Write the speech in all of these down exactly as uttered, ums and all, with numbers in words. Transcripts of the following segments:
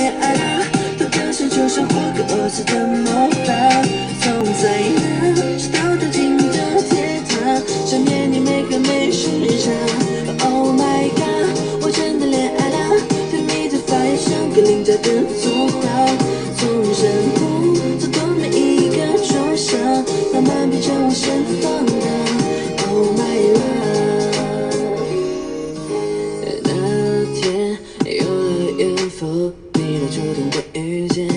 恋爱了，它更像就像霍格沃茨的魔法，从在那直到当今的铁塔，想念你每个每时差。Oh my god， 我真的恋爱了，甜蜜的发芽像个邻家的座号，从山谷走过每一个桌上，慢慢变成无限放大。Oh my love， 那天有了缘分，你来注定会遇见，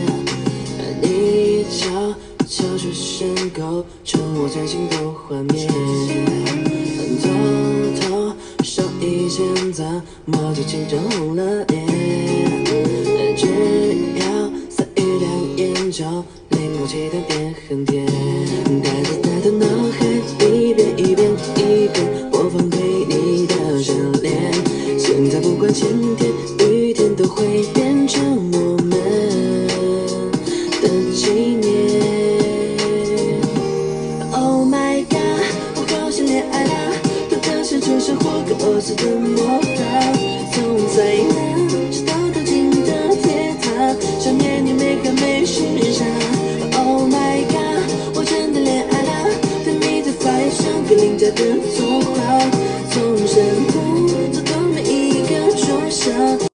你悄悄出现后，成我最近的画面。偷偷手一牵杂，默契紧张红了脸，只要撒一两眼就令我期待变很甜。带着他的脑海一遍一遍一遍播放对你的眷恋，现在不管晴天雨天都会变成我们的纪念。Oh my god， 我好想恋爱啦，它更像就像霍格沃茨的魔法，从在那直到当今的铁塔，想念你每个每时差。Oh my god， 我真的恋爱啦，甜蜜的发芽像个邻家的座号，从山谷走到每一个桌上。